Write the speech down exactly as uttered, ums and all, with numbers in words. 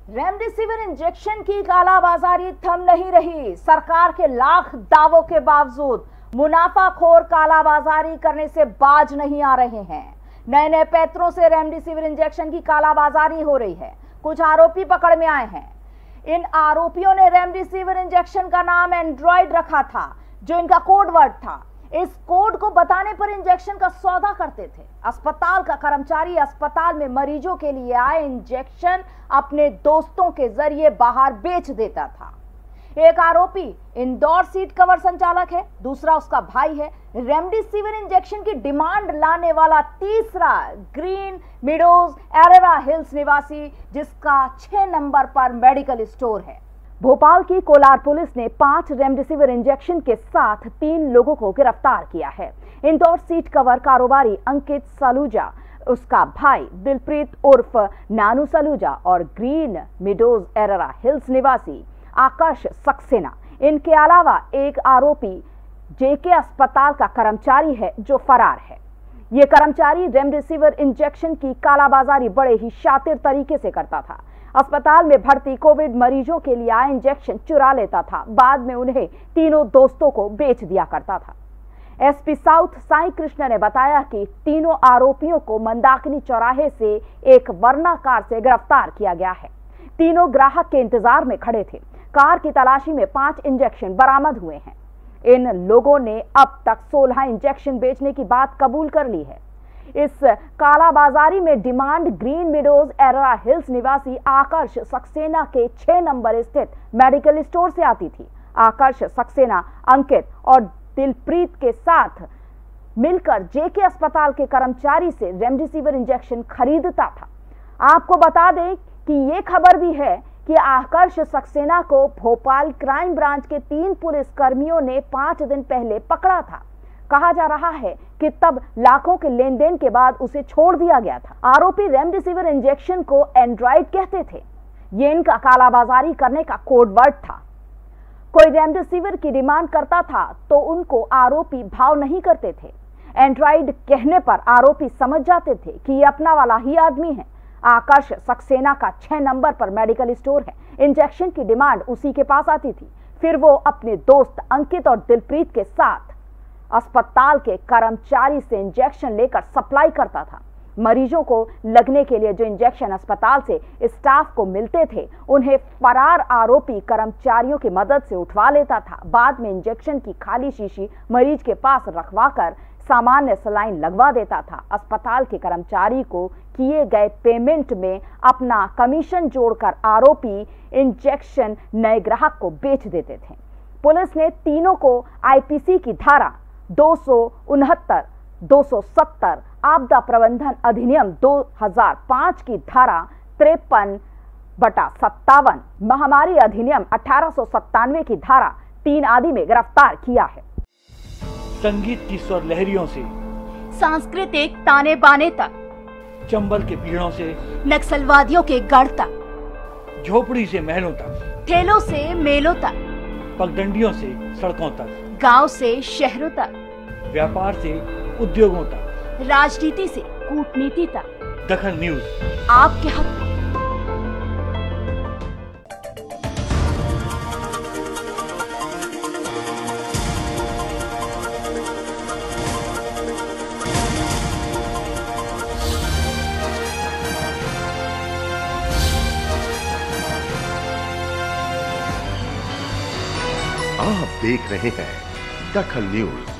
Remdesivir injection की कालाबाजारी थम नहीं रही। सरकार के लाख दावों के बावजूद मुनाफाखोर कालाबाजारी करने से बाज नहीं आ रहे हैं। नए नए पैतरों से रेमडेसिविर इंजेक्शन की कालाबाजारी हो रही है। कुछ आरोपी पकड़ में आए हैं। इन आरोपियों ने रेमडेसिविर इंजेक्शन का नाम एंड्रॉइड रखा था, जो इनका कोड वर्ड था। इस कोड को बताने पर इंजेक्शन का सौदा करते थे। अस्पताल का कर्मचारी अस्पताल में मरीजों के लिए आए इंजेक्शन अपने दोस्तों के जरिए बाहर बेच देता था। एक आरोपी इंदौर सीट कवर संचालक है, दूसरा उसका भाई है। रेमडेसिविर इंजेक्शन की डिमांड लाने वाला तीसरा ग्रीन मीडोज एरेरा हिल्स निवासी, जिसका छह नंबर पर मेडिकल स्टोर है। भोपाल की कोलार पुलिस ने पांच रेमडेसिविर इंजेक्शन के साथ तीन लोगों को गिरफ्तार किया है। इंदौर सीट कवर कारोबारी अंकित सलूजा, उसका भाई दिलप्रीत उर्फ नानू सलूजा और ग्रीन मीडोज एरेरा हिल्स निवासी आकाश सक्सेना। इनके अलावा एक आरोपी जेके अस्पताल का कर्मचारी है, जो फरार है। ये कर्मचारी रेमडेसिविर इंजेक्शन की कालाबाजारी बड़े ही शातिर तरीके से करता था। अस्पताल में भर्ती कोविड मरीजों के लिए आए इंजेक्शन चुरा लेता था, बाद में उन्हें तीनों दोस्तों को बेच दिया करता था। एसपी साउथ साई कृष्ण ने बताया कि तीनों आरोपियों को मंदाकिनी चौराहे से एक वर्ना कार से गिरफ्तार किया गया है। तीनों ग्राहक के इंतजार में खड़े थे। कार की तलाशी में पांच इंजेक्शन बरामद हुए हैं। इन लोगों ने अब तक सोलह इंजेक्शन बेचने की बात कबूल कर ली है। इस कालाबाजारी में demand green meadows Arera hills निवासी आकर्ष सक्सेना के छह नंबर स्थित मेडिकल स्टोर से आती थी। आकर्ष सक्सेना अंकित और दिलप्रीत के साथ मिलकर जेके अस्पताल के कर्मचारी से रेमडेसिविर इंजेक्शन खरीदता था। आपको बता दें कि ये खबर भी है कि आकर्ष सक्सेना को भोपाल क्राइम ब्रांच के तीन पुलिस कर्मियों ने पांच दिन पहले पकड़ा था। कहा जा रहा है कि तब लाखों के लेन देन के बाद उसे छोड़ दिया गया था। आरोपी रेमडेसिविर इंजेक्शन को एंड्रॉइड कहते थे। ये इनका कालाबाजारी करने का कोड वर्ड था। कोई रेमडेसिविर की डिमांड करता था तो उनको आरोपी भाव नहीं करते थे। एंड्रॉइड कहने पर आरोपी समझ जाते थे कि ये अपना वाला ही आदमी है। आकर्ष सक्सेना का छह नंबर पर मेडिकल स्टोर है। इंजेक्शन की डिमांड उसी के पास आती थी। फिर वो अपने दोस्त अंकित और दिलप्रीत के साथ अस्पताल के कर्मचारी से इंजेक्शन लेकर सप्लाई करता था। मरीजों को लगने के लिए जो इंजेक्शन अस्पताल से स्टाफ को मिलते थे, उन्हें फरार आरोपी कर्मचारियों की मदद से उठवा लेता था। बाद में इंजेक्शन की खाली शीशी मरीज के पास रखवाकर सामान्य सलाइन लगवा देता था। अस्पताल के कर्मचारी को किए गए पेमेंट में अपना कमीशन जोड़कर आरोपी इंजेक्शन नए ग्राहक को बेच देते थे। पुलिस ने तीनों को आईपीसी की धारा दो सौ उनहत्तर, दो सौ सत्तर, आपदा प्रबंधन अधिनियम दो हज़ार पाँच की धारा तिरपन बटा सत्तावन, महामारी अधिनियम अठारह सौ सत्तानवे की धारा तीन आदि में गिरफ्तार किया है। संगीत की स्वर लहरियों से सांस्कृतिक ताने बाने तक, चंबल के पीड़ों से नक्सलवादियों के गढ़ तक, झोपड़ी से महलों तक, ठेलों से मेलों तक, पगडंडियों से सड़कों तक, गांव से शहरों तक, व्यापार से उद्योगों तक, राजनीति से कूटनीति तक, दखल न्यूज आपके हक में। आप देख रहे हैं दखल न्यूज।